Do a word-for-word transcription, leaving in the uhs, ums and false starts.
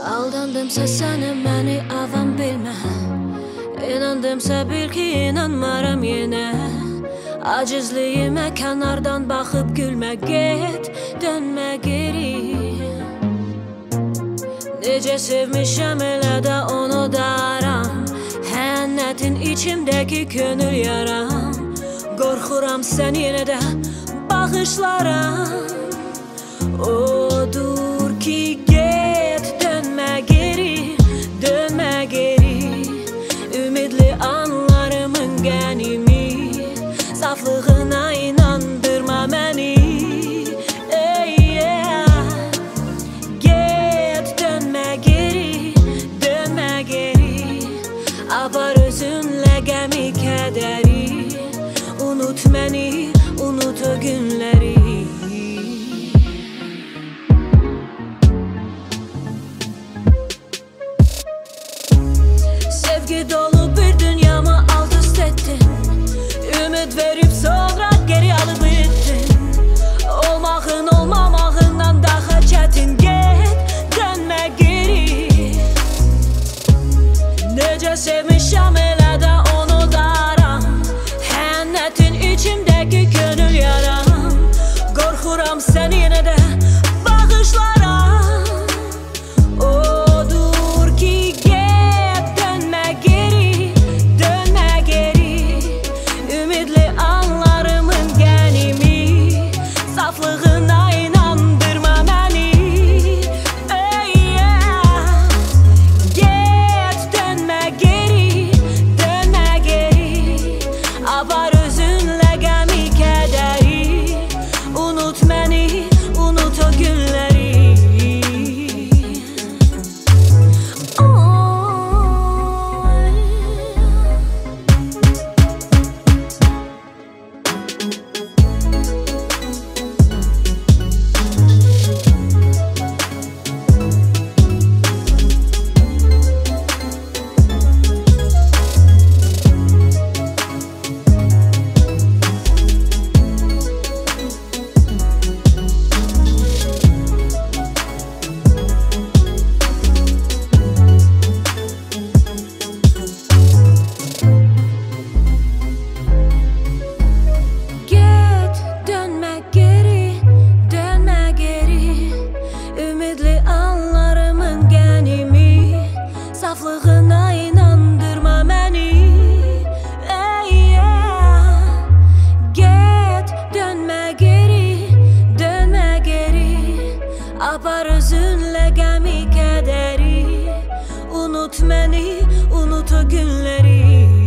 Aldandımsa səni məni avam bilmə, İnandımsa bil ki inanmaram yenə. Acizliyimə kənardan baxıb gülmə, get dönmə geri. Necə sevmişəm elə də onu daram, Hənnətin içimdəki könül yaram. Qorxuram sən yenə də baxışlaram. Odur ki get dönmə geri, dönmə geri. Ümidli anlarımın qənimi, saflığına inandırma məni. Ey yeah. Get dönmə geri, dönmə geri. Apar özünlə qəmi kədəri, unut məni, unut o günləri. Sevgi dolu bir dünyamı alt üst ettin, ümid verip sonra geri alıp gittin. Olmağın olmamağından daha çətin, get dönmə geri. Necə sevmişəm elə də onu daram, Hənnətin içimdəki könül yaram. Qorxuram sən yenə də baxışlaram. Odur ki get dönmə geri, dönmə geri. Ümidli anlarımın qənimi, saflığına inandırma məni. Ey yeah. Get dönmə geri, dönmə geri. Apar özünlə qəmi kədəri, unut məni, unut o günləri. Get dönmə geri, dönmə geri. Ümidli anlarımın qənimi, saflığına inandırma məni. Ey yeah. Get dönmə geri, dönmə geri. Apar özünlə qəmi kədəri, unut məni, unut o günləri.